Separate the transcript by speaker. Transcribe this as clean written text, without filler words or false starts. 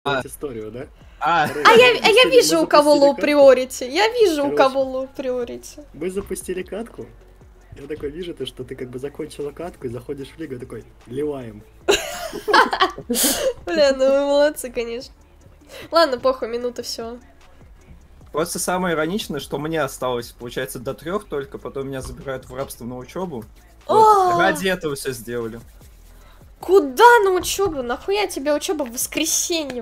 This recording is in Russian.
Speaker 1: историю, да?
Speaker 2: А
Speaker 1: Короче,
Speaker 2: я
Speaker 1: вижу,
Speaker 2: у кого low priority. Я вижу, у кого low priority.
Speaker 1: Мы запустили катку. Я такой вижу, что ты как бы закончила катку и заходишь в лигу, такой, ливаем.
Speaker 2: Бля, ну вы молодцы, конечно. Ладно, похуй, минута всего.
Speaker 3: Просто самое ироничное, что мне осталось, получается, до 3 только, потом меня забирают в рабство на учебу. Вот. Ради этого все сделали.
Speaker 2: Куда на учебу? Нахуя тебе учеба в воскресенье?